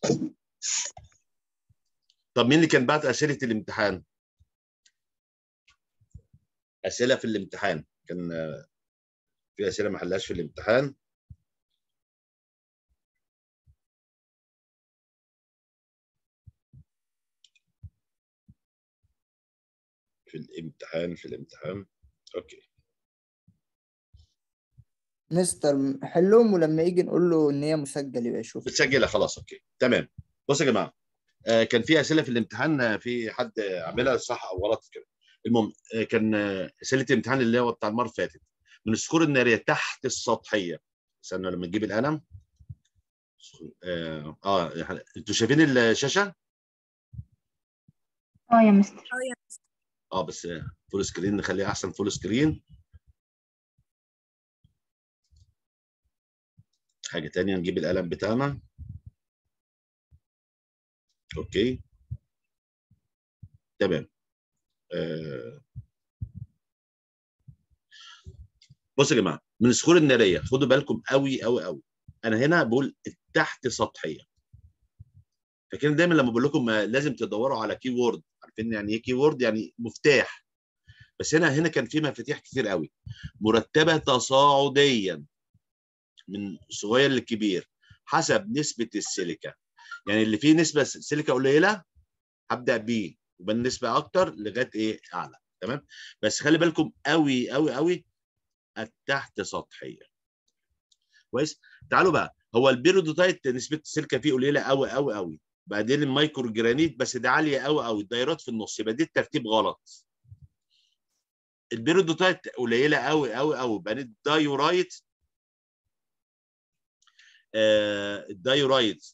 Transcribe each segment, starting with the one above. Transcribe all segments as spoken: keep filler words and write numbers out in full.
طب مين اللي كان بعت اسئله الامتحان؟ اسئله في الامتحان كان في اسئله ما حلهاش في الامتحان. في الامتحان في الامتحان اوكي مستر حلهم، ولما يجي نقول له ان هي مسجل يبقى يشوف. متسجله خلاص اوكي تمام. بصوا يا جماعه، آه كان في اسئله في الامتحان، آه، في حد عاملها صح او غلط كده. المهم آه كان آه، اسئله الامتحان اللي هو بتاع المره اللي فاتت من الصخور الناريه تحت السطحيه. استنى لما تجيب القلم. اه, آه انتوا شايفين الشاشه؟ اه يا مستر. اه بس آه، فول سكرين، نخليها احسن فول سكرين. حاجه ثانيه، نجيب القلم بتاعنا. اوكي تمام. آه. بصوا يا جماعه، من الصخور الناريه خدوا بالكم قوي قوي قوي. انا هنا بقول التحت سطحيه. فكان دايما لما بقول لكم لازم تدوروا على كي وورد. عارفين يعني ايه كي وورد؟ يعني مفتاح. بس هنا هنا كان في مفاتيح كتير قوي. مرتبه تصاعديا من صغير لكبير حسب نسبه السيليكا. يعني اللي فيه نسبه سيليكا قليله هبدا بيه، وبين نسبه اكتر لغايه ايه اعلى. تمام. بس خلي بالكم قوي قوي قوي التحت سطحيه. كويس. تعالوا بقى، هو البيرودوتايت نسبه السيليكا فيه قليله قوي قوي قوي. بعدين المايكرو جرانيت بس ده عاليه قوي قوي. الدايرات في النص، يبقى دي الترتيب غلط. البيرودوتايت قليله قوي قوي قوي. بعدين الدايورايت آه الدايورايت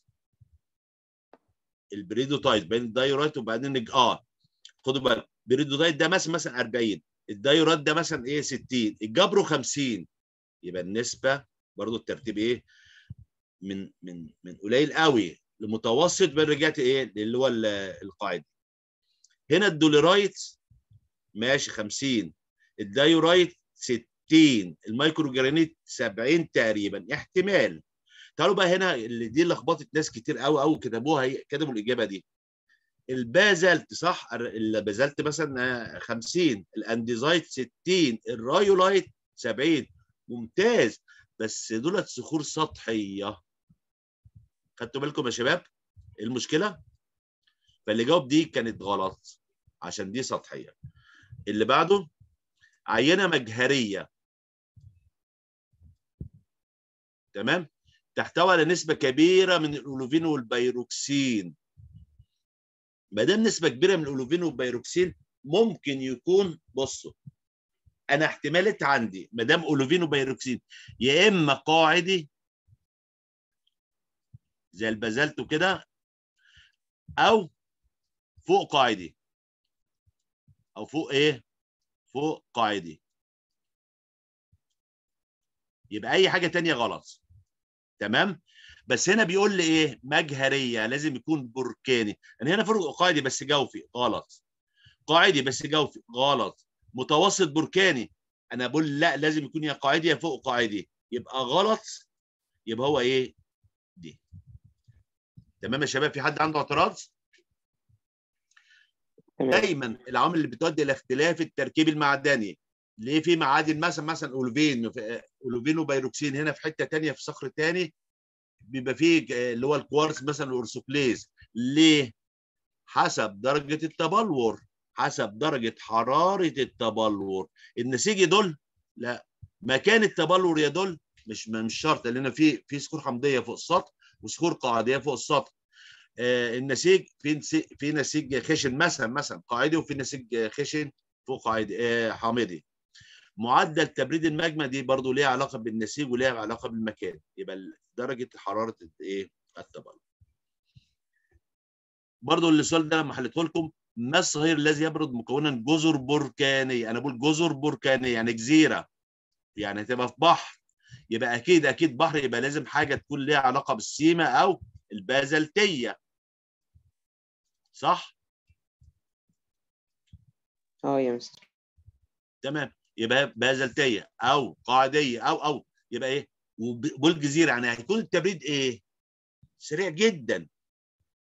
البريدوتايت بين الدايورايت وبعدين اه خدوا بالك، البريدوتايت ده مثلا مثلا أربعين، الدايورات ده مثلا ايه ستين، الجبرو خمسين. يبقى النسبه برضو الترتيب ايه من من من قليل قوي لمتوسط، بين رجعت ايه اللي هو القاعده. هنا الدوليرايت ماشي خمسين، الدايورايت ستين، المايكرو جرانيت سبعين تقريبا احتمال. تعالوا بقى هنا اللي دي لخبطت ناس كتير قوي قوي كتبوها، كتبوا الاجابه دي. البازلت صح، البازلت مثلا خمسين، الانديزايت ستين، الرايولايت سبعين. ممتاز. بس دولت صخور سطحيه. خدتوا بالكم يا شباب ايه المشكله؟ فاللي جاوب دي كانت غلط عشان دي سطحيه. اللي بعده عينه مجهريه. تمام. تحتوي على نسبه كبيره من الاولوفين والبيروكسين. ما دام نسبه كبيره من الاولوفين والبيروكسين ممكن يكون، بصوا انا احتمالات عندي ما دام اولوفين وبيروكسين يا اما قاعدي زي البازلت وكده، او فوق قاعدي، او فوق ايه فوق قاعدي. يبقى اي حاجه ثانيه غلط. تمام. بس هنا بيقول لي ايه مجهريه، لازم يكون بركاني. انا هنا فوق قاعدي بس جوفي غلط، قاعدي بس جوفي غلط، متوسط بركاني. انا بقول لا، لازم يكون يا قاعدي يا فوق قاعدي، يبقى غلط. يبقى هو ايه دي. تمام يا شباب، في حد عنده اعتراض؟ دايما العوامل اللي بتؤدي الى اختلاف التركيب المعدني. ليه في معادن مثلا مثلا اولوفين اولوفين وبيروكسين هنا في حته ثانيه في صخر ثاني بيبقى فيه اللي هو الكوارتز مثلا الاورثوكليز. ليه؟ حسب درجه التبلور، حسب درجه حراره التبلور. النسيج يدل؟ لا. مكان التبلور يدل؟ مش مش شرط، لان في في صخور حمضيه فوق السطح وصخور قاعديه فوق السطح. آه النسيج في في نسيج خشن مثلا مثلا قاعدي، وفي نسيج خشن فوق قاعدي آه حامضي. معدل تبريد المجمع دي برضو ليها علاقه بالنسيج وليها علاقه بالمكان. يبقى درجه حراره ايه التبلور. برضو السؤال ده لما حليته لكم، ما الصهير الذي يبرد مكونا جزر بركانيه؟ انا بقول جزر بركانيه يعني جزيره، يعني هتبقى في بحر. يبقى اكيد اكيد بحر، يبقى لازم حاجه تكون ليها علاقه بالسيما او البازلتيه. صح؟ اه يا مستر. تمام. يبقى بازلتيه او قاعديه او او يبقى ايه والجزيره، يعني هيكون التبريد ايه سريع جدا.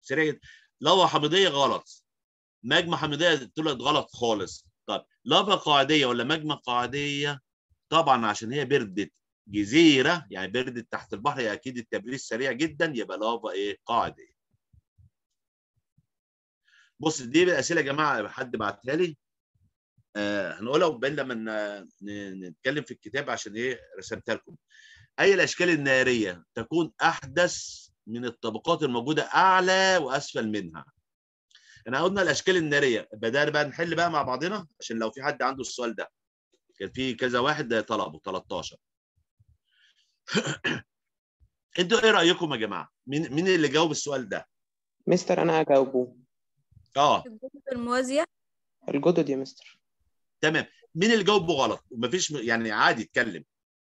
سريع جدا. لافا حمضيه غلط، ماجما حمضيه طلعت غلط خالص. طب لافا قاعديه ولا ماجما قاعديه؟ طبعا عشان هي بردت جزيره، يعني بردت تحت البحر، اكيد التبريد سريع جدا، يبقى لافا ايه؟ قاعديه. بص دي الاسئله يا جماعه حد بعتها لي، آه هنقولها وبين لما نتكلم في الكتاب عشان ايه رسمتها لكم. اي الاشكال الناريه تكون احدث من الطبقات الموجوده اعلى واسفل منها؟ احنا قلنا الاشكال الناريه، بدأنا بقى نحل بقى مع بعضنا عشان لو في حد عنده السؤال ده، كان في كذا واحد طلبوا تلتاشر. انتوا ايه رايكم يا جماعه؟ مين مين اللي جاوب السؤال ده؟ مستر انا هجاوبه. اه الجزء الموازية. الجدد يا مستر. تمام. مين اللي جاوبه غلط؟ ومفيش يعني عادي اتكلم.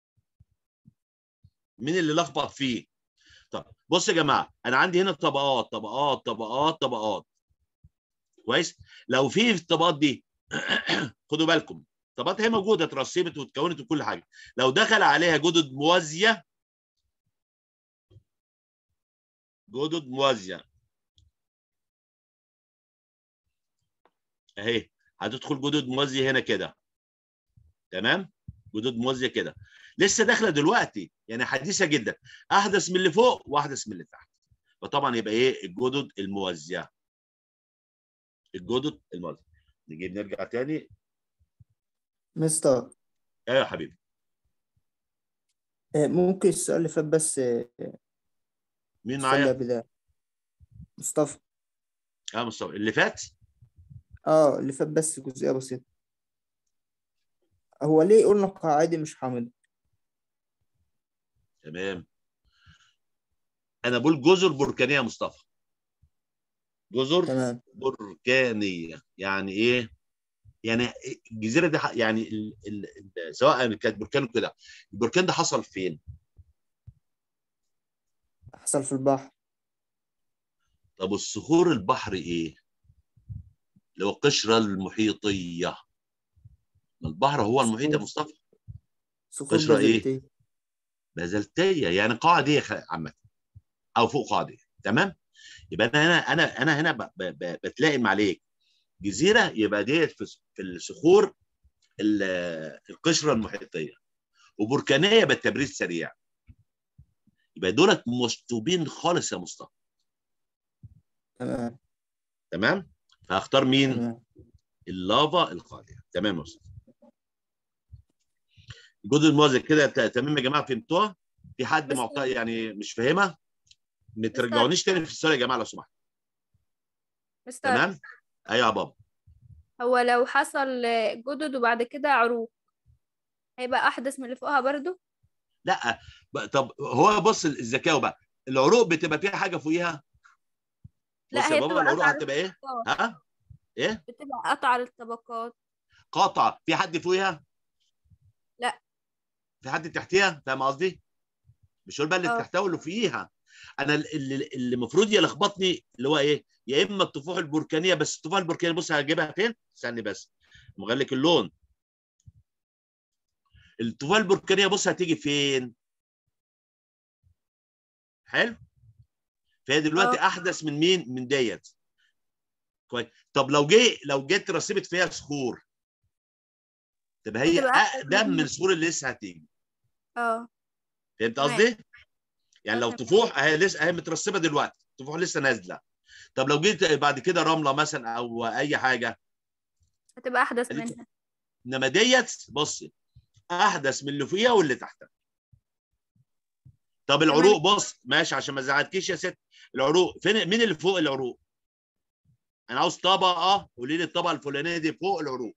مين اللي لخبط فيه؟ طب بص يا جماعه، انا عندي هنا طبقات طبقات طبقات طبقات. كويس؟ لو في في الطبقات دي خدوا بالكم، الطبقات هي موجوده اترسبت واتكونت وكل حاجه، لو دخل عليها جدد موازيه، جدد موازيه اهي، هتدخل جدد موازيه هنا كده. تمام؟ جدود موازيه كده لسه داخله دلوقتي، يعني حديثه جدا، احدث من اللي فوق واحدث من اللي تحت، فطبعا يبقى ايه؟ الجدد الموازيه. الجدد الموازيه. نجيب نرجع تاني. مستر ايوه يا حبيبي. آه، ممكن السؤال اللي فات بس، آه، مين السؤال اللي معايا؟ قبل ده مصطفى. اه مصطفى اللي فات. اه اللي فات بس جزئية بسيطة. هو ليه قلنا قاعدي مش حامض؟ تمام. انا بقول جزر بركانيه يا مصطفى. جزر تمام. بركانيه يعني ايه؟ يعني الجزيره دي ح- يعني ال ال ال سواء كانت بركان كده، البركان ده حصل فين؟ حصل في البحر. طب الصخور البحر ايه؟ لو القشره المحيطيه. ما البحر هو المحيط يا صخور مصطفى. صخور قشره ايه؟ بازلتية. بازلتيه، يعني قاعديه عامه، او فوق قاعديه. تمام؟ يبقى انا هنا انا انا هنا ب- ب- بتلائم عليك جزيره، يبقى ديت في في الصخور ال- القشره المحيطيه، وبركانيه بالتبريد سريع، يبقى دولت مشطوبين خالص يا مصطفى. تمام. تمام؟ فهختار مين؟ تمام. اللافا القاعديه. تمام يا مصطفى. الجزء الموازي كده ت- تمام يا جماعه، فهمتوها؟ في حد مستر معطى يعني مش فاهمها؟ ما مستر ترجعونيش تاني في السؤال يا جماعه لو سمحت. مستر تمام؟ ايوه يا بابا. هو لو حصل جدد وبعد كده عروق، هيبقى أحدث من اللي فوقها برضو؟ لا ب- طب هو بص الذكاء بقى، العروق بتبقى فيها حاجه فوقيها. بص لا، يا هي بابا، بتبقى العروق قطع هتبقى ايه؟ الطبقات. ها؟ ايه؟ بتبقى قطع الطبقات. قاطعه، في حد فوقيها؟ لا. في حد تحتيها؟ فاهم قصدي؟ مش هقول بقى اللي اه. تحتها واللي فوقيها. انا اللي اللي المفروض يلخبطني اللي هو ايه؟ يا اما الطفوح البركانيه، بس الطفوح البركانيه بص هجيبها فين؟ استني بس مغلق اللون. الطفوح البركانيه بص هتيجي فين؟ حلو؟ فهي اه. دلوقتي احدث من مين؟ من ديت. كويس. طب لو جه لو جيت رسبت فيها صخور، تبقى هي بتبقى أحدث اقدم من من. الصخور اللي لسه هتيجي. اه. فهمت تمام. قصدي؟ يعني اه لو تمام. طفوح اهي لسه اهي مترسبه دلوقتي، طفوح لسه نازله. طب لو جيت بعد كده رمله مثلا او اي حاجه، هتبقى أحدث منها. انما ديت بصي احدث من اللي فوقيها واللي تحتها. طب تمام. العروق بص ماشي عشان ما زعلتكيش يا ست، العروق فين؟ مين اللي فوق العروق؟ انا عاوز طبقه، قولي لي الطبقه الفلانيه دي فوق العروق،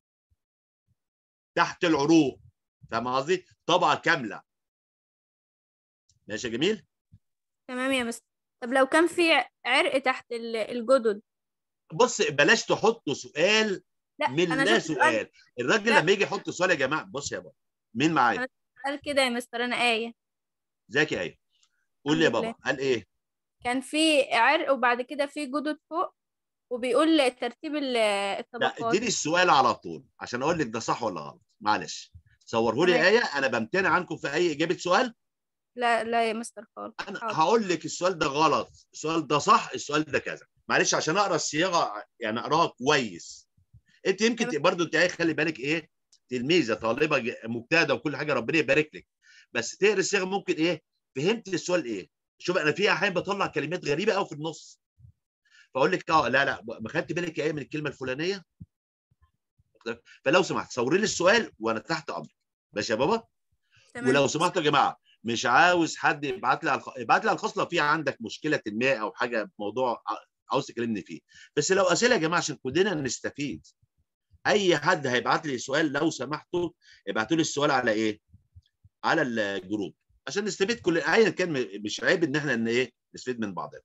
تحت العروق. فاهم قصدي؟ طبقه كامله. ماشي يا جميل؟ تمام يا مستر. طب لو كان في عرق تحت ال- الجدد. بص بلاش تحطوا سؤال لا، من أنا لا شفت سؤال. سؤال. الراجل لا، لما يجي يحط سؤال يا جماعه، بص يا بابا، مين معايا؟ أنا قال كده يا مستر، أنا آية. ازيك يا ايه؟ قول لي الحمد يا لله. بابا، قال ايه؟ كان في عرق وبعد كده في جدد فوق، وبيقول ترتيب ال- لا الطبقات. اديني السؤال على طول عشان اقول لك ده صح ولا غلط. معلش صوره لي تمام. ايه، انا بمتنع عنكم في اي اجابه سؤال. لا لا يا مستر خالص. انا حاضر. هقول لك السؤال ده غلط، السؤال ده صح، السؤال ده كذا. معلش عشان اقرا الصياغه يعني اقراها كويس. انت يمكن تمام. برضه انت خلي بالك ايه، تلميذه طالبه ج- مجتهده وكل حاجه، ربنا يبارك لك، بس تقرا الصيغه ممكن ايه، فهمت السؤال ايه. شوف انا في احيان بطلع كلمات غريبه قوي في النص، فاقول لك اه لا لا ما خدت بالك ايه من الكلمه الفلانيه، فلو سمحت صوري لي السؤال وانا تحت امرك. ماشي يا بابا؟ تمام. ولو سمحتوا يا جماعه مش عاوز حد يبعت لي على الخ... يبعت لي على الخاص لو في عندك مشكله ما او حاجه موضوع ع- عاوز تكلمني فيه، بس لو اسئله يا جماعه عشان كلنا نستفيد. اي حد هيبعت لي سؤال لو سمحتوا ابعتوا لي السؤال على ايه؟ على الجروب عشان نستفيد كل ايا كان، م- مش عيب ان احنا ان ايه نستفيد من بعضنا.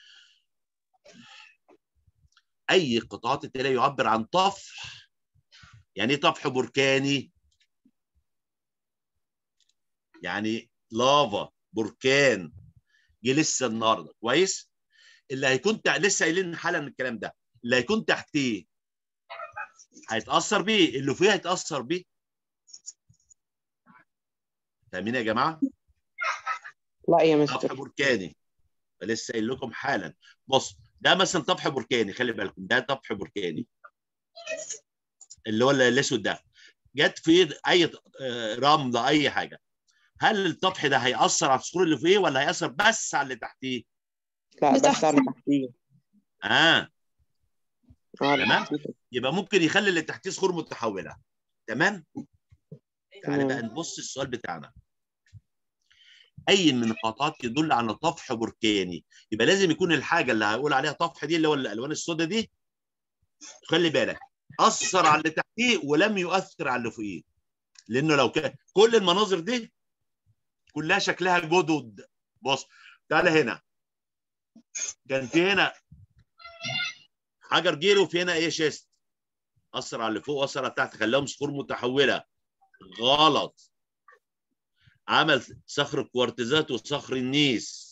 اي قطاعات التاليه يعبر عن طفح. يعني ايه طفح بركاني؟ يعني لافا بركان جه لسه النهارده كويس، اللي هيكون تع... لسه قايلين حالا الكلام ده، اللي هيكون تحتيه هيتاثر بيه، اللي فوقيه هيتاثر بيه. فاهمين يا جماعه؟ لا يا طفح مستر. بركاني لسه قايل لكم حالا. بص ده مثلا طفح بركاني، خلي بالكم ده طفح بركاني اللي هو الاسود ده، جت في اي آه، رمله اي حاجه، هل الطفح ده هياثر على الصخور اللي فوقيه ولا هياثر بس على اللي تحتيه؟ لا اللي بس على اللي تحتيه. اه اه اللي تمام، تحتيه. يبقى ممكن يخلي اللي تحتيه صخور متحوله. تمام. تعالى بقى تمام. نبص السؤال بتاعنا. اي من القطعات يدل على طفح بركاني، يبقى لازم يكون الحاجه اللي هقول عليها طفح دي اللي هو الالوان السوداء دي، خلي بالك اثر على اللي تحتيه ولم يؤثر على اللي فوقيه، لانه لو كان كل المناظر دي كلها شكلها جدد. بص تعالى هنا، كان في هنا حجر جيري وفي هنا ايه شيست، اثر على اللي فوق واثر على تحت خلاهم صخور متحوله. غلط. عمل صخر الكوارتزات وصخر النيس.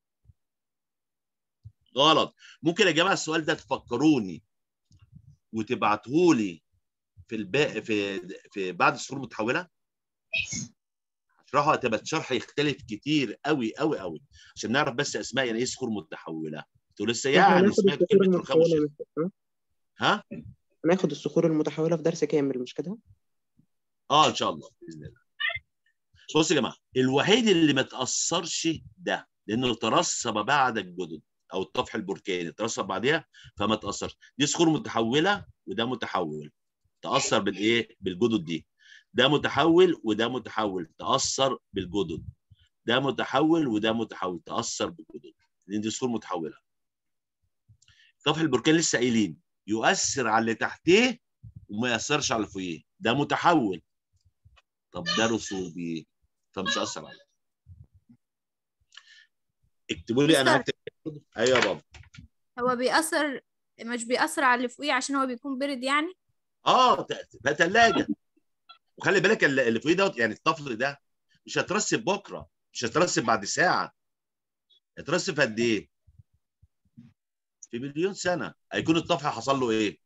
غلط. ممكن يا جماعه السؤال ده تفكروني وتبعتوه لي في الباقي في في بعد الصخور المتحوله، اشرحه هتبقى الشرح يختلف كتير قوي قوي قوي عشان نعرف بس اسماء يعني ايه صخور متحوله. انتوا لسه احنا يعني هناخد سمعتوا الصخور كلمه رخام المتحولة يا وشيخ. مستر، ها؟ ها؟ هناخد الصخور المتحولة في درس كامل مش كده؟ اه ان شاء الله باذن الله. بصوا يا جماعه الوحيد اللي ما تاثرش ده لانه ترسب بعد الجدد او الطفح البركاني ترسب بعدها فما تاثرش، دي صخور متحوله وده متحول تاثر بالايه؟ بالجدد دي. ده متحول وده متحول تاثر بالجدد، ده متحول وده متحول تاثر بالجدد، لان دي صخور متحوله. طفح البركان لسه قايلين يؤثر على اللي تحتيه وما ياثرش على اللي فوقيه، ده متحول. طب ده رسوبي فمش هيأثر عليه. اكتبوا لي انا مستر هكتب. ايوه يا بابا. هو بيأثر، مش بيأثر على اللي فوقيه عشان هو بيكون برد يعني؟ اه ده ثلاجه. وخلي بالك اللي اللي فوقيه دوت يعني الطفل ده مش هترسب بكره، مش هترسب بعد ساعه، هترسب قد ايه؟ في مليون سنه هيكون الطفل حصل له ايه؟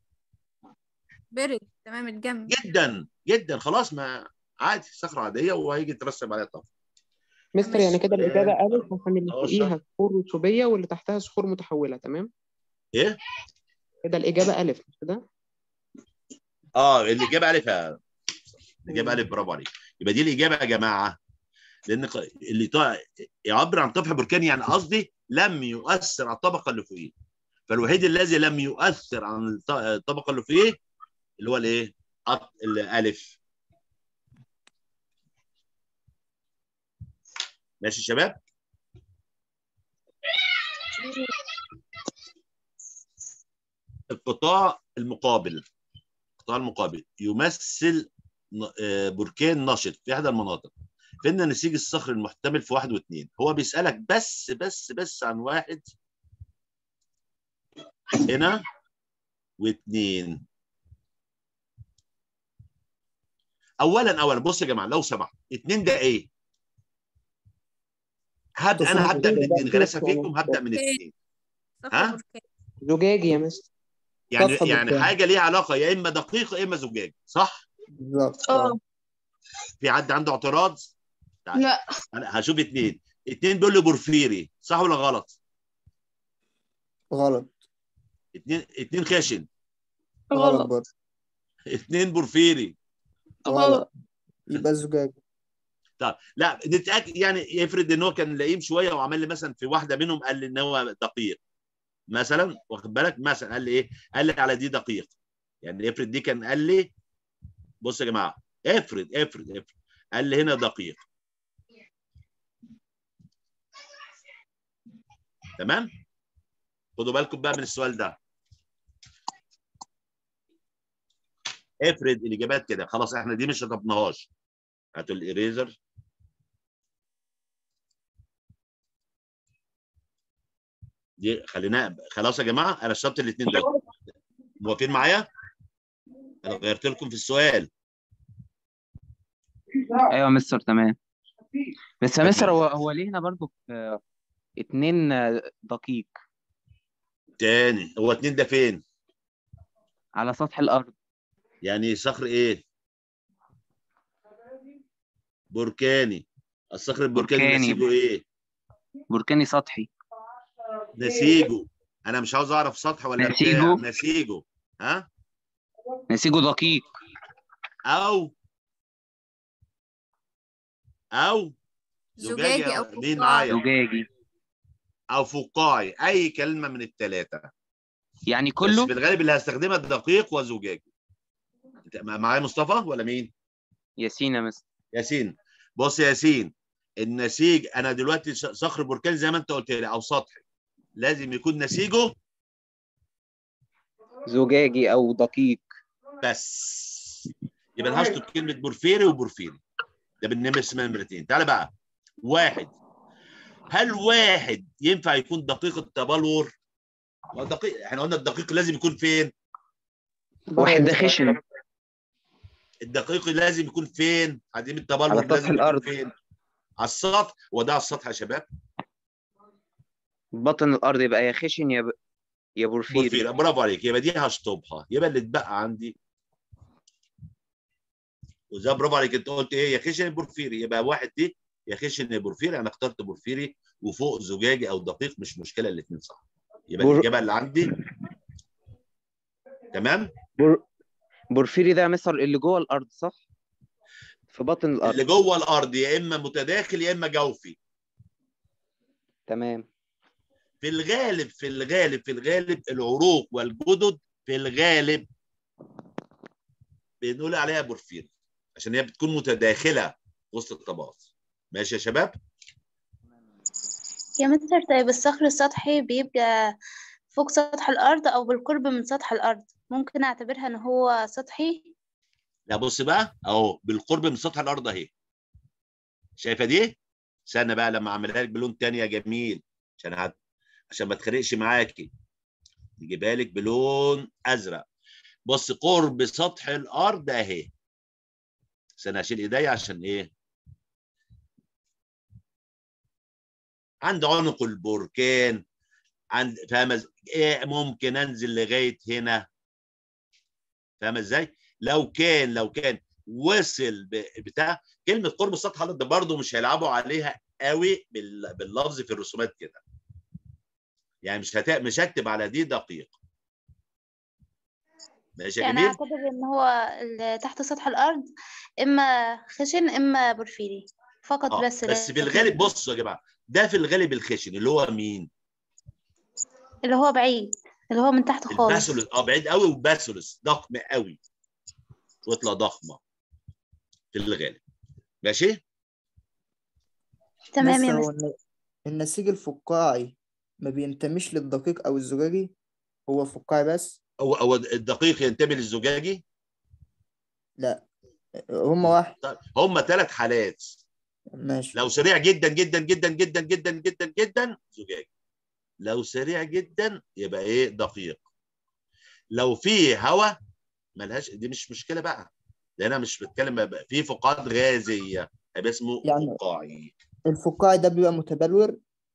برد تمام اتجمد. جدا جدا خلاص، ما عادي صخره عاديه وهيجي يترسب عليها الطفل. مستر يعني كده الإجابة سؤال ألف عشان اللي فوقيها صخور رسوبية واللي تحتها صخور متحولة، تمام؟ ايه؟ كده الإجابة ألف مش كده؟ اه اللي جاب الف، اللي جاب الف برافو عليك. يبقى دي الاجابه يا جماعه، لان ق- اللي طا... يعبر عن طفح بركاني يعني قصدي لم يؤثر على الطبقه اللي فوقيه، فالوحيد الذي لم يؤثر عن الط- الطبقه اللي فوقيه اللي هو الايه؟ أط- الالف. ماشي يا شباب؟ القطاع المقابل، القطاع المقابل يمثل ن- آه، بركان نشط في احدى المناطق، فإن نسيج الصخر المحتمل في واحد واثنين. هو بيسألك بس بس بس عن واحد هنا واثنين. اولا اولا بص يا جماعه لو سمحت، اثنين ده ايه؟ هبدا انا هبدا من اثنين غلاسه فيكم، هبدا من اثنين. صخر ها؟ بركان. زجاجي يا مستر. يعني طفح يعني بركان. حاجه ليها علاقه يا اما دقيق يا اما زجاج، صح؟ بالظبط اه اه. في حد عنده اعتراض؟ تعال. لا انا هشوف اتنين اتنين بيقول لي بورفيري، صح ولا غلط؟ غلط. اتنين اتنين خشن. غلط غلط برضه. اتنين بورفيري. غلط. يبقى الزجاج. طب لا نتاكد، يعني يفرض ان هو كان لئيم شويه وعمل لي مثلا في واحده منهم قال لي ان هو دقيق مثلا، واخد بالك؟ مثلا قال لي ايه؟ قال لي على دي دقيق، يعني افرض دي كان قال لي بص يا جماعه، افرض افرض افرض قال لي هنا دقيق، تمام؟ خدوا بالكم بقى من السؤال ده. افرض الاجابات كده خلاص، احنا دي مش شطبناهاش. هاتوا الاريزر. دي خلينا خلاص يا جماعه، انا شطبت الاثنين دول. موافقين معايا؟ انا غيرت لكم في السؤال. ايوه يا مستر تمام. بس يا مستر تمام. هو هو ليه هنا برضو آه، اتنين آه، دقيق تاني، هو اتنين ده فين؟ على سطح الارض. يعني صخر ايه؟ بركاني. الصخر البركاني بركاني. نسيجه ايه؟ بركاني سطحي. نسيجه. انا مش عاوز اعرف سطح ولا بتاع، نسيجه نسيجه. ها؟ نسيجه دقيق. او او زجاجي، زجاجي او أو مين فقاعي. معايا؟ زجاجي. او فقاعي، اي كلمه من الثلاثه. يعني بس كله. في الغالب اللي هستخدمها دقيق وزجاجي. انت معايا مصطفى ولا مين؟ ياسين يا مستر. ياسين. بص يا ياسين، النسيج انا دلوقتي صخر بركاني زي ما انت قلت لي او سطحي، لازم يكون نسيجه زجاجي او دقيق. بس. يبقى انا هشطب كلمه بورفيري وبورفيري. ده بالنمر اسمها نمرتين. تعالى بقى. واحد، هل واحد ينفع يكون دقيق التبلور؟ ما دقيق، احنا قلنا الدقيق لازم يكون فين؟ واحد ده خشن الدقيق لازم يكون فين؟ عديم على التبلور سطح لازم يكون الارض. فين؟ على السطح. وده على السطح يا شباب. بطن الارض يبقى يا خشن يا ب... يا بورفيري. بورفيري، برافو عليك. يبقى دي هشطبها، يبقى اللي اتبقى عندي وزي برافو عليك انت قلت ايه؟ يا خشن يا بورفيري. يبقى واحد دي يا خشن يا بورفيري، انا اخترت بورفيري، وفوق زجاجي او دقيق مش مشكله، الاثنين صح. يبقى بور... الاجابه اللي عندي تمام. بور... بورفيري ده يا مستر اللي جوه الارض صح؟ في بطن الارض. اللي جوه الارض يا اما متداخل يا اما جوفي. تمام. في الغالب في الغالب في الغالب العروق والجدد في الغالب بنقول عليها بورفيري عشان هي بتكون متداخله وسط الطبقات. ماشي يا شباب؟ يا مستر طيب الصخر السطحي بيبقى فوق سطح الأرض أو بالقرب من سطح الأرض، ممكن أعتبرها إن هو سطحي؟ لا بص بقى اهو، بالقرب من سطح الارض اهي. شايفه دي؟ استنى بقى لما اعملها لك بلون تاني يا جميل، عشان هت... عشان ما تخرقش معاكي. نجيبها لك بلون ازرق. بص، قرب سطح الارض اهي. استنى اشيل ايديا عشان ايه؟ عند عنق البركان، عند فاهمه ايه؟ ممكن انزل لغايه هنا. فاهمه ازاي؟ لو كان لو كان وصل بتاع كلمه قرب سطح الارض برضه مش هيلعبوا عليها قوي باللفظ في الرسومات كده. يعني مش هت... مش هكتب على دي دقيق. ماشي يا يعني جميل؟ أعتبر إن هو اللي تحت سطح الأرض إما خشن إما بورفيري فقط. اه بس بس في لكن الغالب بصوا يا جماعه، ده في الغالب الخشن اللي هو مين؟ اللي هو بعيد، اللي هو من تحت خالص. الباسولس. اه بعيد قوي، وباسولس ضخم قوي، وطلة ضخمه في الغالب. ماشي؟ تمام يا مستر، هو مستر. الن- النسيج الفقاعي ما بينتميش للدقيق أو الزجاجي، هو فقاعي بس؟ هو هو الدقيق ينتمي للزجاجي؟ لا، هما واحد. طيب هم ثلاث حالات. ماشي. لو سريع جدا جدا جدا جدا جدا جدا جدا زجاجي. لو سريع جدا يبقى ايه؟ دقيق. لو في هواء ملهاش، دي مش مشكله بقى، لان انا مش بتكلم بقى في فقاعات غازيه هيبقى اسمه يعني فقاعي. الفقاعي ده بيبقى متبلور؟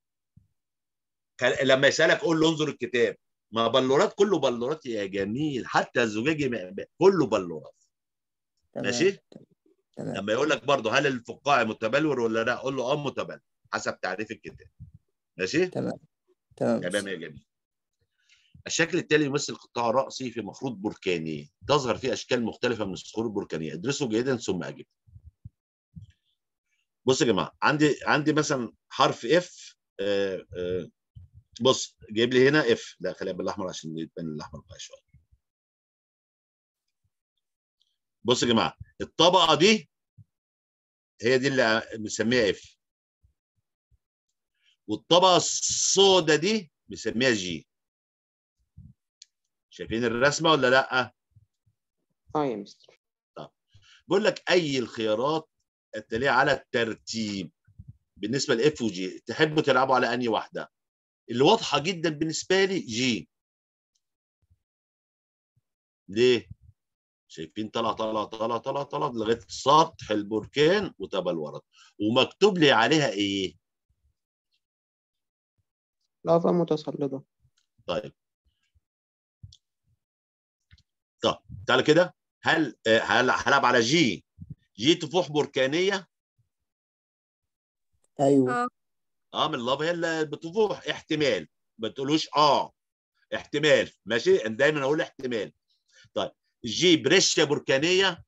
لما يسالك قول له انظر الكتاب. ما بلورات، كله بلورات يا جميل، حتى الزجاجي كله بلورات. تمام. ماشي؟ تمام لما يقول لك برضه هل الفقاعي متبلور ولا لا، قول له اه متبلور حسب تعريف الكتاب. ماشي؟ تمام تمام تمام يا جميل. الشكل التالي يمثل قطاع رأسي في مخروط بركاني تظهر فيه أشكال مختلفة من الصخور البركانية. ادرسوا جيدا ثم أجب. بصوا يا جماعة، عندي عندي مثلا حرف اف. آه آه بص جايب لي هنا اف، لا خليها بالاحمر عشان يبان الاحمر بقى شويه. بصوا يا جماعه، الطبقه دي هي دي اللي بنسميها اف، والطبقه السوداء دي بنسميها جي. شايفين الرسمه ولا لا؟ اه يا مستر. طب بقول لك اي الخيارات التاليه على الترتيب بالنسبه لاف وجي تحبوا تلعبوا على انهي واحده؟ اللي واضحه جدا بالنسبه لي جي. ليه؟ شايفين طلع طلع طلع طلع طلع لغايه سطح البركان وتبلورت، ومكتوب لي عليها ايه؟ لافا متصلبة. طيب طب تعالى كده، هل هل هلعب على جي؟ جي طفوح بركانيه. ايوه اه اه من اللافا هي اللي بتطفوح، احتمال. ما تقولوش اه، احتمال. ماشي، دايما اقول احتمال. طيب جي بريشيا بركانيه.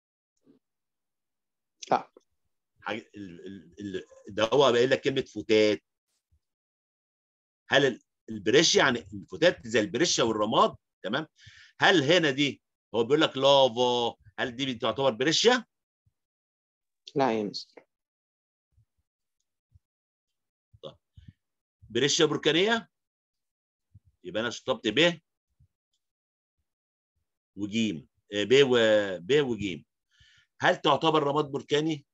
لا. حاجة ال- ال- ال- ده هو قايل لك كلمه فتات. هل ال- البريشيا يعني الفتات زي البريشيا والرماد؟ تمام. هل هنا دي هو بيقول لك لافا، هل دي تعتبر بريشيا؟ لا يا مستر. طيب بريشيا بركانيه، يبقى انا شطبت ب وجيم، ب و ب وجيم. هل تعتبر رماد بركاني؟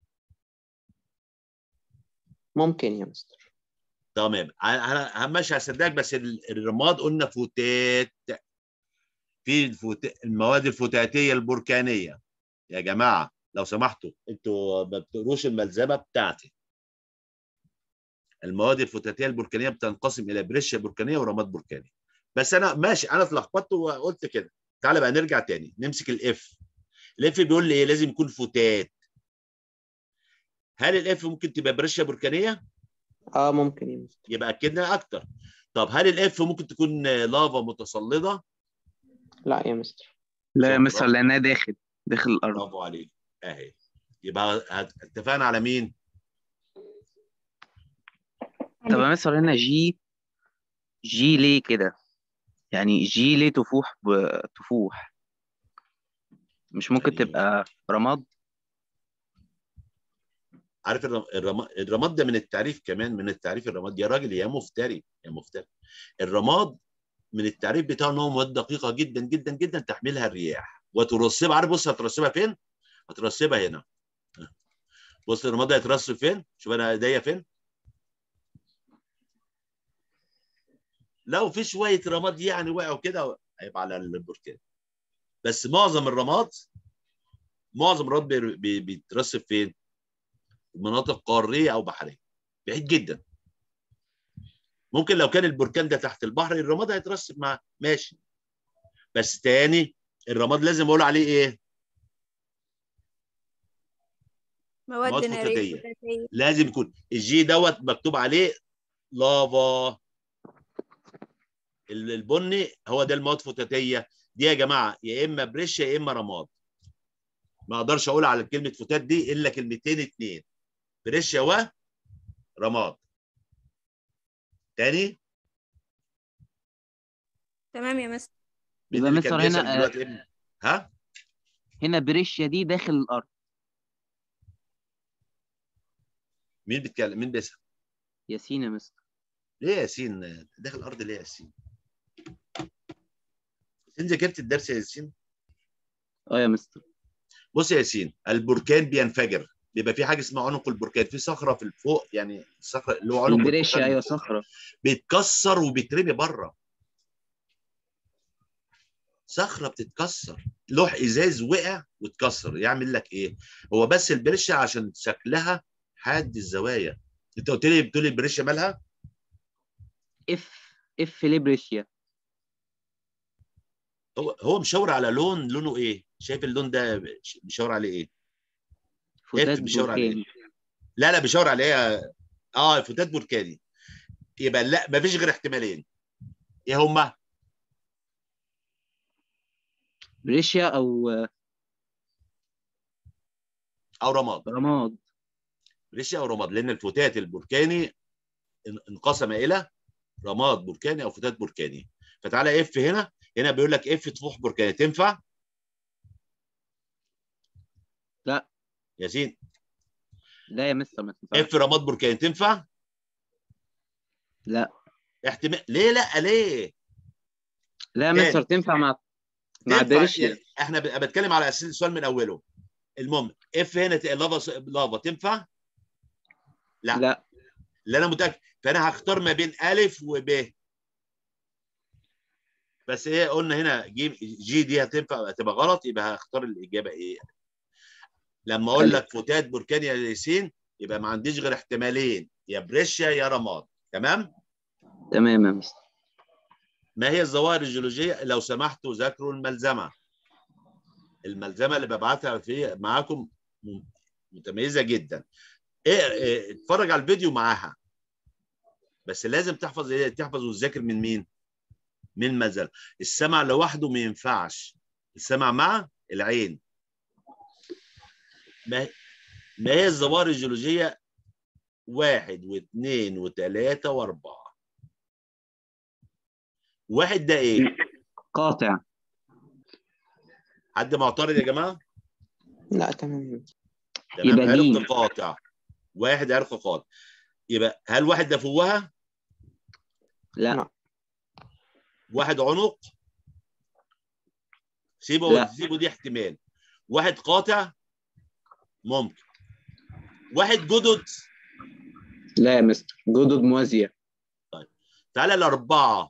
ممكن يا مستر. تمام. انا همشي هصدقك، بس ال- الرماد قلنا فتات، في الفوت... المواد الفتاتيه البركانيه. يا جماعه لو سمحتوا انتوا ما بتقروش الملزمه بتاعتي. المواد الفتاتيه البركانيه بتنقسم الى بريشيا بركانيه ورماد بركاني. بس انا ماشي، انا اتلخبطت وقلت كده. تعالى بقى نرجع تاني نمسك الاف. الاف بيقول لي ايه؟ لازم يكون فتات. هل الاف ممكن تبقى بريشيا بركانيه؟ اه ممكن يا مستر. يبقى اكدنا اكتر. طب هل الاف ممكن تكون لافا متصلده؟ لا يا مستر. لا يا مستر، شكرا، لانها داخل داخل الارض. برافو عليك. اهي. يبقى هت- اتفقنا على مين؟ طب يا مستر هنا جي، جي ليه كده؟ يعني جي ليه تفوح بتفوح؟ مش ممكن يعني تبقى رماد؟ عارف الرم... الرم... الرماد ده من التعريف، كمان من التعريف الرماد يا راجل يا مفتري يا مفتري. الرماد من التعريف بتاعه ان هو مواد دقيقه جدا جدا جدا تحملها الرياح وترسبها. عارف بص هترسبها فين؟ هترسبها هنا. بص الرماد ده هيترسب فين؟ شوف انا ايديا فين. لو في شويه رماد يعني وقعوا كده هيبقى على البركان. بس معظم الرماد، معظم الرماد بي... بي... بيترسب فين؟ مناطق قاريه او بحريه، بعيد جدا. ممكن لو كان البركان ده تحت البحر الرماد هيترسب معاه، ماشي. بس تاني الرماد لازم اقول عليه ايه؟ مواد مواد نارية فتاتيه. فتاتية. لازم يكون الجي دوت مكتوب عليه لافا. البني هو ده المواد الفتاتيه دي يا جماعه، يا اما بريش يا اما رماد. ما اقدرش اقول على كلمه فتات دي الا كلمتين اتنين، بريش ورماد. تاني. تمام يا مستر. مين يبقى اللي كان مستر بيسال هنا آه، دلوقتي ابني؟ ها؟ هنا بريشيا دي داخل الارض. مين بيتكلم؟ مين بيسال؟ ياسين يا مستر. ليه يا ياسين داخل الارض؟ ليه يا ياسين؟ انت ذاكرت الدرس يا ياسين؟ اه يا مستر. بص يا ياسين، البركان بينفجر، بيبقى في حاجه اسمها عنق البركان، في صخره في الفوق، يعني الصخره اللي هو عنق البريشيا البركان ايوه فوق صخره. بيتكسر وبيترمي بره. صخره بتتكسر، لوح ازاز وقع واتكسر، يعمل لك ايه؟ هو بس البريشيا عشان شكلها حاد الزوايا. انت قلت لي بتقول لي البريشيا مالها؟ اف اف ليه بريشيا؟ هو هو مشاور على لون، لونه ايه؟ شايف اللون ده مشاور عليه ايه؟ فتات اف بيشاور على ايه؟ بركاني. لا لا بيشاور على ايه؟ اه فتات بركاني. يبقى لا مفيش غير احتمالين. ايه هما؟ بريشيا او او رماد. رماد. بريشيا او رماد، لان الفتات البركاني انقسم الى رماد بركاني او فتات بركاني. فتعالى اف هنا، هنا بيقول لك اف طفوح بركاني تنفع؟ لا ياسين لا يا مستر ما تنفعش. اف رماد بركاني تنفع؟ لا احتمال. ليه لا ليه؟ لا يا مستر تاني تنفع مع مع تنفع بريشيا. يعني احنا ب- بتكلم على اساس السؤال من اوله. المهم اف هنا ت- لافا لافا تنفع؟ لا. لا اللي انا متاكد، فانا هختار ما بين الف وب. بس ايه قلنا هنا جي, جي دي هتنفع هتبقى غلط، يبقى هختار الاجابه ايه؟ لما اقول ألف. لك فتات بركاني يا ياسين يبقى ما عنديش غير احتمالين، يا بريشيا يا رماد. تمام. تمام يا مستر. ما هي الظواهر الجيولوجيه؟ لو سمحتوا ذاكروا الملزمه. الملزمه اللي ببعتها في معاكم متميزه جدا. ايه, إيه اتفرج على الفيديو معاها، بس لازم تحفظ ايه، تحفظ وتذاكر من مين؟ من الملزمه. السمع لوحده ما ينفعش، السمع مع العين. ما ما هي الظواهر الجيولوجيه؟ واحد واثنين وثلاثه واربعه. واحد ده ايه؟ قاطع. حد معترض يا جماعه؟ لا تمام. تمام. يبقى عرق جيم. قاطع. واحد عرق قاطع. يبقى هل واحد ده فوهه؟ لا لا. واحد عنق؟ سيبه لا سيبه دي احتمال. واحد قاطع ممكن. واحد جدد. لا يا مستر جدد موازية. طيب تعالى الأربعة.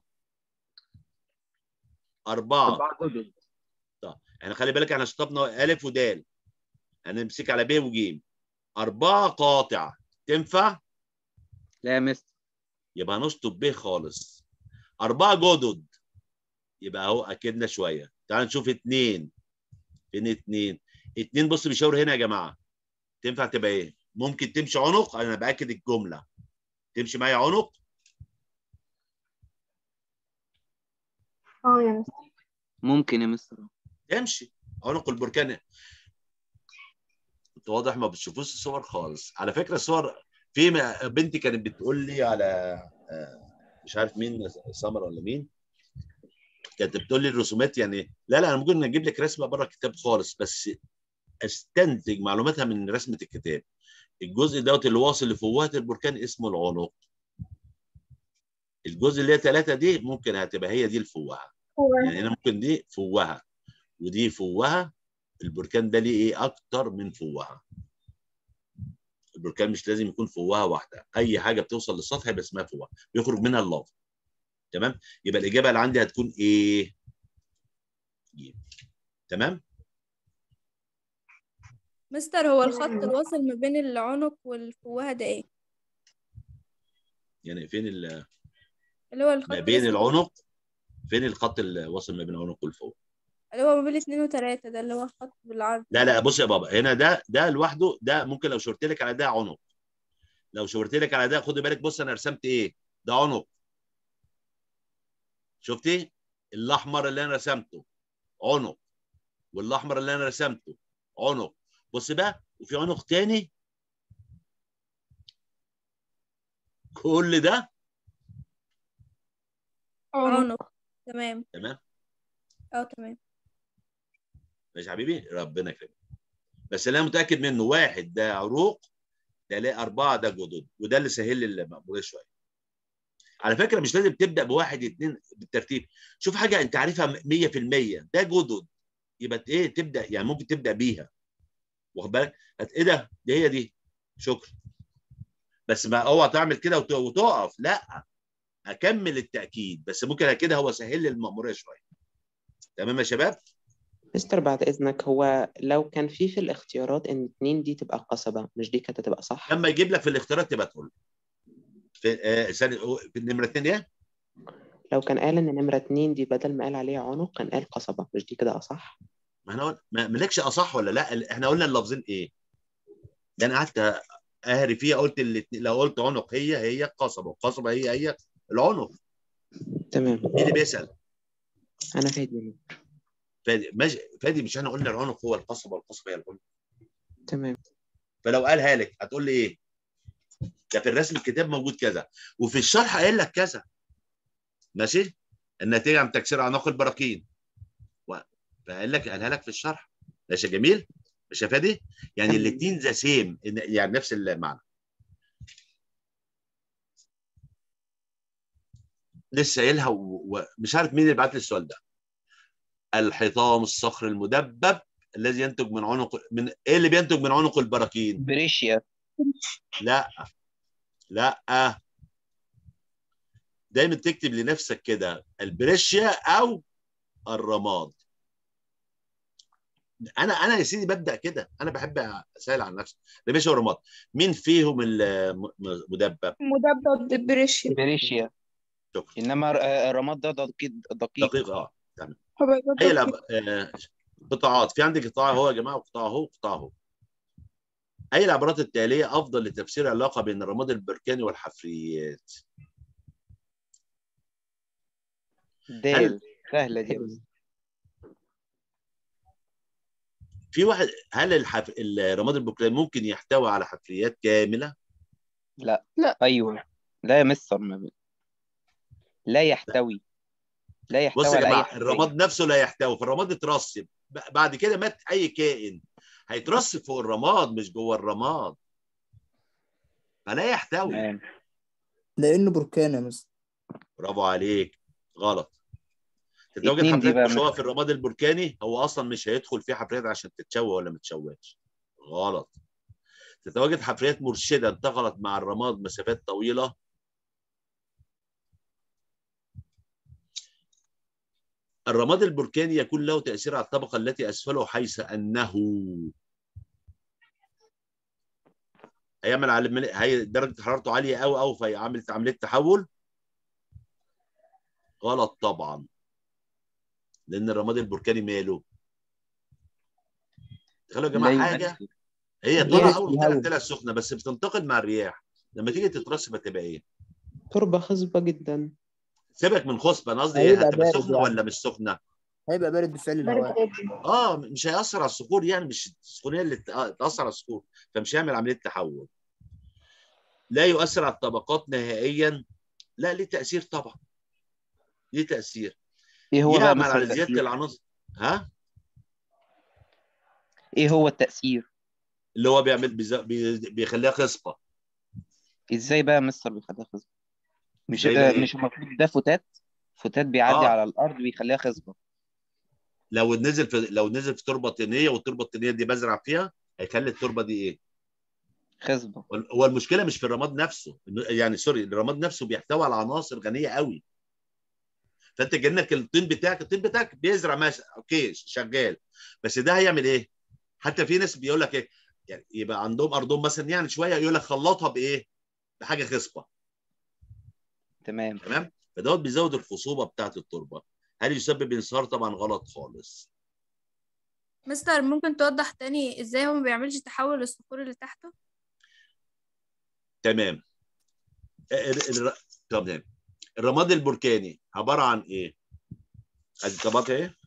أربعة. أربعة جدد. طيب احنا خلي بالك احنا شطبنا ألف ودال، هنمسك على ب وجيم. أربعة قاطع تنفع؟ لا يا مستر. يبقى هنشطب ب خالص. أربعة جدد يبقى اهو أكدنا شوية. تعال نشوف اتنين. فين اتنين؟ اتنين بص بيشاور هنا يا جماعة. تنفع تبقى ايه؟ ممكن تمشي عنق، أنا بأكد الجملة. تمشي معايا عنق؟ اه يا مستر. ممكن يا مستر. تمشي عنق البركان. انت واضح ما بتشوفوش الصور خالص. على فكره الصور، في م- بنتي كانت بتقول لي على آه، مش عارف مين، سمر ولا مين، كانت بتقول لي الرسومات يعني لا لا انا ممكن اجيب لك رسمه بره الكتاب خالص، بس استنتج معلوماتها من رسمه الكتاب. الجزء دوت اللي واصل لفوهه البركان اسمه العنق. الجزء اللي هي ثلاثه دي ممكن هتبقى هي دي الفوهه. يعني هنا ممكن دي فوهه ودي فوهه. البركان ده ليه ايه اكتر من فوهه. البركان مش لازم يكون فوهه واحده، اي حاجه بتوصل للسطح يبقى اسمها فوهه، بيخرج منها اللافا. تمام. يبقى الاجابه اللي عندي هتكون ايه؟ ج. تمام. مستر هو الخط الواصل ما بين العنق والفوهة ده ايه؟ يعني فين ال- اللي هو ما الخط بين الأسود، العنق؟ فين الخط اللي واصل ما بين العنق والفوق؟ اللي هو ما بين اتنين وتلاتة، ده اللي هو الخط بالعرض. لا لا بص يا بابا، هنا ده ده لوحده، ده ممكن لو شاورت لك على ده عنق. لو شاورت لك على ده خدي بالك، بص انا رسمت ايه؟ ده عنق. شفتي؟ الاحمر اللي انا رسمته عنق، والاحمر اللي انا رسمته عنق. بص بقى، وفي عنق تاني. كل ده عنق. تمام. تمام. اه تمام. ماشي يا حبيبي، ربنا يكرمك. بس اللي انا متاكد منه، واحد ده عروق، ده لا اربعه ده جدد، وده اللي سهل لي المقبوليه شويه. على فكره مش لازم تبدا بواحد اثنين بالترتيب. شوف حاجه انت عارفها مية في المية، ده جدد، يبقى ايه تبدا، يعني ممكن تبدا بيها. واخد بالك؟ ايه ده؟ دي هي دي. شكرا. بس ما اوعى تعمل كده وت- وتقف، لا اكمل التاكيد، بس ممكن كده هو سهل لي المأموريه شويه. تمام يا شباب؟ مستر بعد إذنك، هو لو كان في في الاختيارات إن اتنين دي تبقى قصبة، مش دي كانت هتبقى صح؟ لما يجيب لك في الاختيارات تبقى تقول في آه ثانيه في النمره اثنين ايه؟ لو كان قال إن نمرة اتنين دي بدل ما قال عليها عنق كان قال قصبة، مش دي كده أصح؟ ما احنا قلنا ما مالكش اصح ولا لا، احنا قلنا اللفظين ايه؟ ده انا قعدت اهري فيها، قلت الاتنين، لو قلت عنق هي هي القصبه، والقصبه هي هي العنق. تمام. مين اللي بيسال؟ انا فادي. فادي ماشي. فادي مش احنا قلنا العنق هو القصبه والقصبه هي العنق؟ تمام. فلو قالها لك هتقول لي ايه؟ ده في الرسم الكتاب موجود كذا، وفي الشرح قايل لك كذا. ماشي؟ النتيجه عن تكسير اعناق البراكين، فقال لك قالها لك في الشرح. ماشي جميل؟ مش يا فادي؟ يعني تمام. الاثنين ذا سيم، يعني نفس المعنى. لسه قايلها ومش عارف مين اللي بعت لي السؤال ده. الحطام الصخر المدبب الذي ينتج من عنق، من ايه اللي بينتج من عنق البراكين؟ بريشيا. لا لا، دايما تكتب لنفسك كده البريشيا او الرماد. انا انا يا سيدي ببدا كده، انا بحب اسال عن نفسي. البريشيا والرماد مين فيهم المدبب؟ مدبب دبريشيا. بريشيا. شكرا. انما ر- الرماد ده دقيق دقيق. دقيق اه تمام. حبيبات هي دقيق. آه، قطاعات، في عندي قطاع اهو يا جماعه، وقطاع اهو وقطاع اهو. اي العبارات التاليه افضل لتفسير العلاقه بين الرماد البركاني والحفريات؟ دال. سهله دي أوي. في واحد، هل الحف... الرماد البركاني ممكن يحتوي على حفريات كامله؟ لا. لا. ايوه. لا يا مستر، ما ب- لا يحتوي. لا بص يحتوي يا على اي جماعه، حاجه. الرماد نفسه لا يحتوي، فالرماد اترسب ب- بعد كده مات اي كائن هيترسب فوق الرماد مش جوه الرماد، فلا يحتوي. تمام. لأنه بركان يا مستر. برافو عليك. غلط. تتواجد اتنين دي حفريات بقى مشوهه في مستر. الرماد البركاني، هو اصلا مش هيدخل فيه حفريات عشان تتشوه ولا ما تتشوهش. غلط. تتواجد حفريات مرشده انتقلت مع الرماد مسافات طويله. الرماد البركاني يكون له تأثير على الطبقة التي أسفله، حيث أنه هيعمل على هي درجة حرارته عالية أوي أوي فيعمل عملية تحول. غلط طبعا، لأن الرماد البركاني ماله؟ تخيلوا يا لا جماعة حاجة، يؤثر. هي بيرد طالعة في أول ما طلعت الهواء. طلعت سخنة بس بتنتقل مع الرياح، لما تيجي تترسب هتبقى إيه؟ تربة خصبة جدا. سيبك من خصبة، أنا قصدي إيه؟ هيبقى هتبقى بارد سخنة يعني. ولا مش سخنة؟ هيبقى بارد بفعل بارد الهواء. جدا. اه مش هيأثر على الصخور، يعني مش السخونيه اللي تأثر على الصخور، فمش هيعمل عمليه تحول. لا يؤثر على الطبقات نهائيا. لا ليه تأثير طبعا، ليه تأثير. ايه هو بقى يعمل مستر على زياده التأثير؟ العناصر. ها؟ ايه هو التأثير؟ اللي هو بيعمل بيز- بي- بيخليها خصبه. ازاي بقى مستر بيخليها خصبة؟ مش ازاي بقى آه، ايه؟ مش المفروض ده فتات؟ فتات بيعدي اه على الارض بيخليها خصبة. لو نزل في لو نزل في تربه طينيه، والتربه الطينيه دي بزرع فيها، هيخلي التربه دي ايه؟ خصبة. هو المشكله مش في الرماد نفسه، يعني سوري، الرماد نفسه بيحتوي على عناصر غنيه قوي. فانت كانك الطين بتاعك الطين بتاعك بيزرع ماشي اوكي شغال، بس ده هيعمل ايه؟ حتى في ناس بيقول لك ايه، يعني يبقى عندهم ارضهم مثلا يعني شويه، يقول لك خلطها بايه؟ بحاجه خصبه. تمام. تمام؟ فدوت بيزود الخصوبه بتاعت التربه. هل يسبب انصهار؟ طبعا غلط خالص. مستر ممكن توضح تاني ازاي هو ما بيعملش تحول للصخور اللي تحته؟ تمام. ال- ال- تمام. الرماد البركاني عباره عن ايه؟ ادي طبقات ايه؟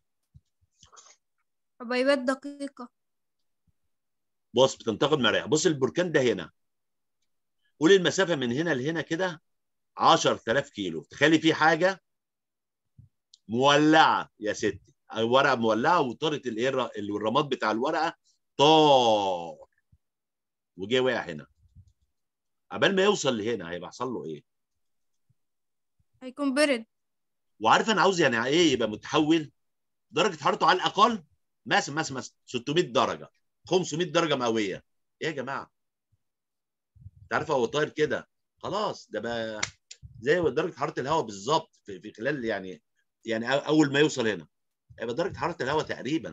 حبيبات دقيقة. بص بتنتقل مع الرياح. بص البركان ده هنا، قول المسافه من هنا لهنا كده عشرة آلاف كيلو. تخيلي في حاجه مولعه يا ستي، ورقه مولعه وطارت الايه الر- الرماد بتاع الورقه طار وجه وقع هنا. عبال ما يوصل لهنا هيبقى حصل له ايه؟ هيكون برد. وعارف انا عاوز يعني ايه يبقى متحول؟ درجه حرارته على الاقل مثلا مثلا مثلا ستمائة درجه، خمسمائة درجه مئويه. ايه يا جماعه؟ انت عارف هو طاير كده خلاص، ده بقى زي درجه حراره الهواء بالظبط في, في خلال يعني يعني اول ما يوصل هنا هيبقى درجه حراره الهواء تقريبا.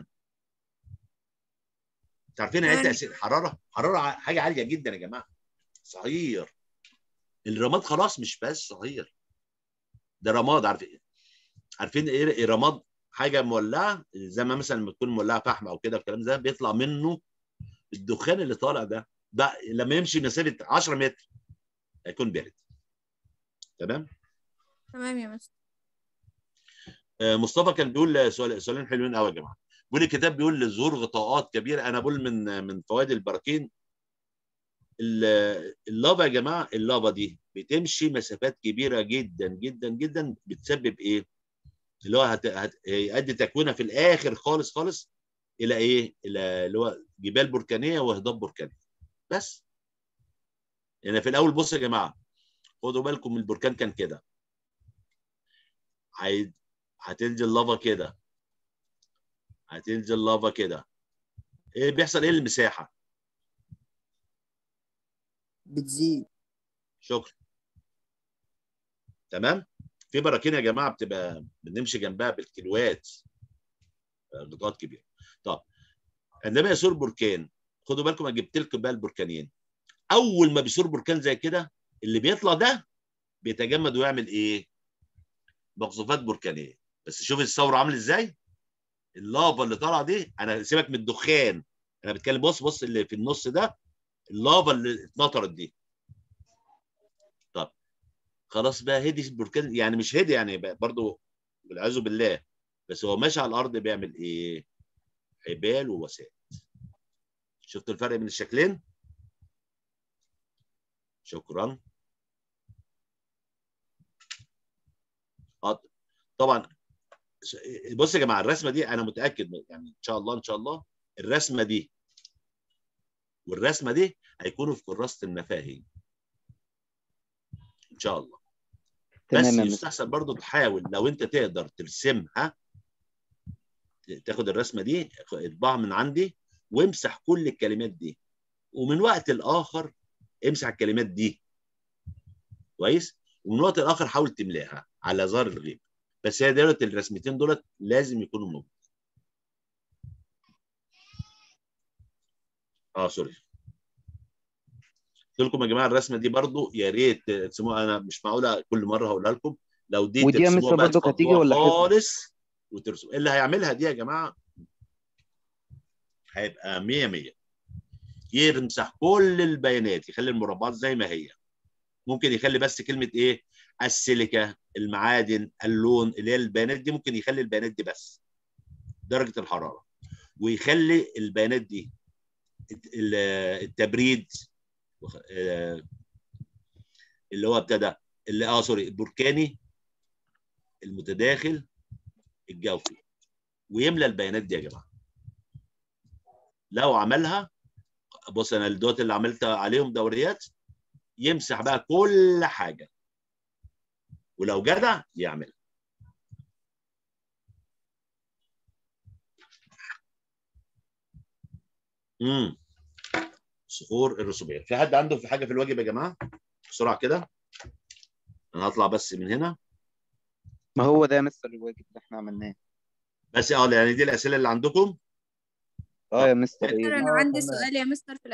انتوا عارفين يعني ايه تمام. تاثير حراره؟ حراره ع- حاجه عاليه جدا يا جماعه. صغير. الرماد خلاص مش بس صغير، ده رماد. عارفين عارفين ايه إيه رماد؟ حاجه مولعه، زي ما مثلا لما تكون مولعه فحم او كده، الكلام ده بيطلع منه الدخان اللي طالع ده، ده لما يمشي مسافه عشرة متر هيكون بارد. تمام. تمام يا مستر. آه، مصطفى كان بيقول سؤال سؤالين حلوين قوي يا جماعه. بيقول الكتاب بيقول لظهور غطاءات كبيره. انا بقول من من فوائد البراكين اللافا يا جماعه، اللافا دي بتمشي مسافات كبيره جدا جدا جدا، بتسبب ايه؟ اللي هو هت... هت... هيؤدي تكوينها في الاخر خالص خالص الى ايه؟ الى اللي هو جبال بركانيه وهضاب بركاني. بس يعني في الاول بصوا يا جماعه، خدوا بالكم من البركان كان كده، هي... هتنزل لافا كده، هتنزل لافا كده، ايه بيحصل؟ ايه المساحه؟ بتزيد. شكرا. تمام. في براكين يا جماعه بتبقى بنمشي جنبها بالكيلوات، غطاءات كبيره. طب عندما يثور بركان، خدوا بالكم انا جبت لكم بقى البركانين. اول ما بيثور بركان زي كده، اللي بيطلع ده بيتجمد ويعمل ايه؟ مقذوفات بركانيه. بس شوف الثوره عامل ازاي؟ اللافا اللي طالعه دي، انا سيبك من الدخان، انا بتكلم، بص بص اللي في النص ده، اللافا اللي اتنطرت دي. طب خلاص بقى هدي البركان، يعني مش هدي يعني برضه والعياذ بالله، بس هو ماشي على الارض بيعمل ايه؟ حبال ووسائل. شفت الفرق بين الشكلين؟ شكرا. طبعا بص يا جماعه، الرسمه دي انا متاكد يعني ان شاء الله ان شاء الله الرسمه دي والرسمه دي هيكونوا في كراسه المفاهيم ان شاء الله. تمام بس يا مستر. يستحسن برضو تحاول لو انت تقدر ترسمها، تاخد الرسمه دي اطبعها من عندي وامسح كل الكلمات دي، ومن وقت لاخر امسح الكلمات دي كويس، ومن وقت لاخر حاول تملاها على ظهر الغيب. بس هي دولت الرسمتين دولت لازم يكونوا موجودين. اه سوري، قلت لكم يا جماعه الرسمه دي برضو يا ريت ترسموها، انا مش معقوله كل مره هقولها لكم، لو دي ودي يا ترسموها مستر بقى برضو هتيجي تفضوها ولا حفظ؟ خالص وترسموا. اللي هيعملها دي يا جماعه هيبقى مية مية، يمسح كل البيانات، يخلي المربعات زي ما هي، ممكن يخلي بس كلمه ايه؟ السيليكا، المعادن، اللون، اللي هي البيانات دي، ممكن يخلي البيانات دي بس درجه الحراره، ويخلي البيانات دي التبريد اللي هو ابتدى اللي اه سوري البركاني، المتداخل، الجوفي، ويملى البيانات دي يا جماعه. لو عملها، بص انا الدوت اللي عملت عليهم دوريات، يمسح بقى كل حاجه، ولو جدع يعمل. امم صخور الرسوبيه. في حد عنده في حاجه في الواجب يا جماعه بسرعه كده؟ انا هطلع بس من هنا. ما هو ده يا مستر الواجب اللي احنا عملناه. بس اه يعني دي الاسئله اللي عندكم. اه يا طب مستر ايه مستر دي؟ انا اه عندي تمام. سؤال يا مستر في